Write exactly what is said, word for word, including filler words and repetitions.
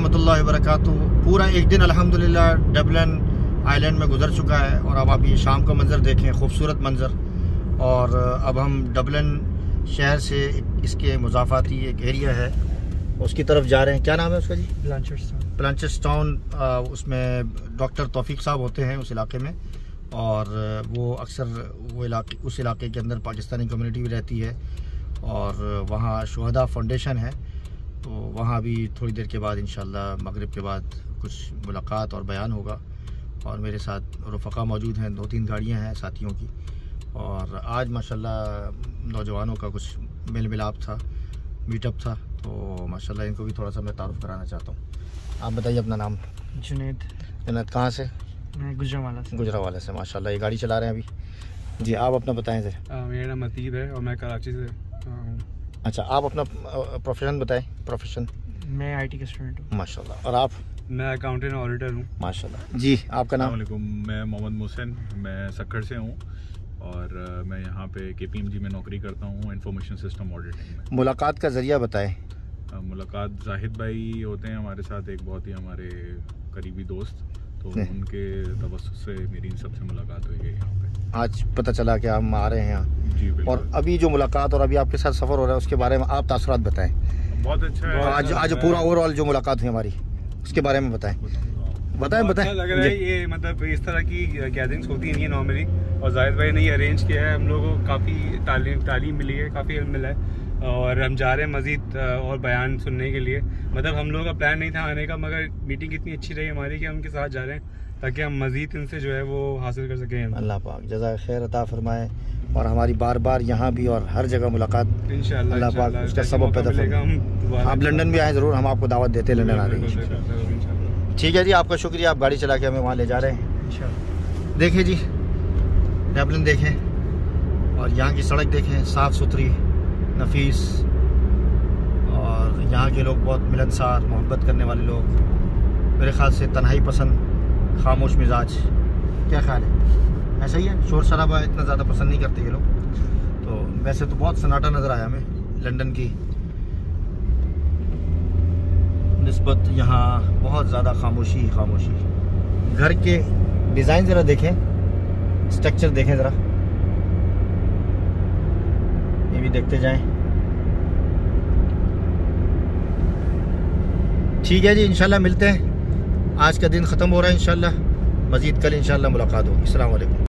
रहमतुल्लाहि व बरकातुहू। पूरा एक दिन अल्हम्दुलिल्लाह डबलिन आइलैंड में गुजर चुका है और अब आप ये शाम का मंज़र देखें, खूबसूरत मंज़र। और अब हम डबलिन शहर से इसके मुज़ाफ़ाती एक एरिया है उसकी तरफ जा रहे हैं। क्या नाम है उसका जी? प्लांचेस्टाउन। प्लांचेस्टाउन। उसमें डॉक्टर तौफीक साहब होते हैं उस इलाके में, और वो अक्सर वो इलाके उस इलाके के अंदर पाकिस्तानी कम्युनिटी भी रहती है और वहाँ शुहदा फाउंडेशन है। तो वहाँ भी थोड़ी देर के बाद इंशाल्लाह मगरिब के बाद कुछ मुलाकात और बयान होगा। और मेरे साथ रफ़क़ा मौजूद हैं, दो तीन गाड़ियाँ हैं साथियों की। और आज माशाल्लाह नौजवानों का कुछ मेल मिलाप था, मीटअप था, तो माशाल्लाह इनको भी थोड़ा सा मैं तारुफ़ कराना चाहता हूँ। आप बताइए अपना नाम। जुनैद। जुनैद कहाँ से? मैं गुजरावाला से। गुजरावाला से। माशाल्लाह ये गाड़ी चला रहे हैं अभी जी। आप अपना बताएं सर। मेरा नाम अतीब है और मैं कराची से हूँ। अच्छा, आप अपना प्रोफेशन बताएं। प्रोफेशन? मैं आईटी का स्टूडेंट हूँ। माशाल्लाह। और आप? मैं अकाउंटेंट ऑडिटर हूँ। माशाल्लाह जी। आपका नाम? अस्सलाम वालेकुम, मैं मोहम्मद मोहसिन, मैं सक्खर से हूँ और मैं यहाँ पे के पी एम जी में नौकरी करता हूँ, इंफॉर्मेशन सिस्टम ऑडिटिंग में। मुलाकात का ज़रिया बताएं। मुलाकात जाहिद भाई होते हैं हमारे साथ, एक बहुत ही हमारे करीबी दोस्त, तो उनके तवस्सुस से मेरी इन सबसे मुलाकात हुई है यहाँ पे। आज पता चला कि हम आ रहे हैं यहाँ जी बिल्कुल। और अभी जो मुलाकात और अभी आपके साथ सफ़र हो रहा है उसके बारे में आप तासुरात बताएं। बहुत अच्छा है। आज आज पूरा ओवरऑल जो मुलाकात हुई हमारी उसके बारे में बताएं। बताएं बताएं। अच्छा लग रहा है ये, मतलब इस तरह की गैदरिंग्स होती नहीं है नॉर्मली, और जाहिद भाई ने ये अरेंज किया है। हम लोगों को काफ़ी तालीम तालीम मिली है, काफ़ी इल्म मिला है और हम जा रहे हैं मज़ीद और बयान सुनने के लिए। मतलब हम लोगों का प्लान नहीं था आने का, मगर मीटिंग इतनी अच्छी रही हमारी कि हम उनके साथ जा रहे हैं ताकि हम मज़ीद इनसे जो है वो हासिल कर सकें। अल्लाह पाक जज़ा खैर अता फरमाए और हमारी बार बार यहाँ भी और हर जगह मुलाकात इंशाअल्लाह अल्लाह पाक उसका सबब पैदा फरमाए। आप लंदन भी आए ज़रूर, हम आपको दावत देते लंदन आ रहे हैं। ठीक है जी, आपका शुक्रिया। आप गाड़ी चला के हमें वहाँ ले जा रहे हैं इंशाअल्लाह। देखें जी डबलिन देखें और यहाँ की सड़क देखें, साफ़ सुथरी, नफीस, और यहाँ के लोग बहुत मिलनसार, मोहब्बत करने वाले लोग। मेरे ख्याल से तन्हाई पसंद, खामोश मिजाज। क्या ख्याल है? ऐसा ही है? शोर शराबा इतना ज़्यादा पसंद नहीं करते ये लोग। तो वैसे तो बहुत सन्नाटा नज़र आया हमें लंदन की निस्बत। यहाँ बहुत ज़्यादा खामोशी खामोशी। घर के डिज़ाइन ज़रा देखें, स्ट्रक्चर देखें ज़रा, ये भी देखते जाएं। ठीक है जी, इंशाल्लाह मिलते हैं। आज का दिन ख़त्म हो रहा है, इंशाल्लाह मज़ीद कल इंशाल्लाह मुलाकात होगी। अस्सलाम वालेकुम।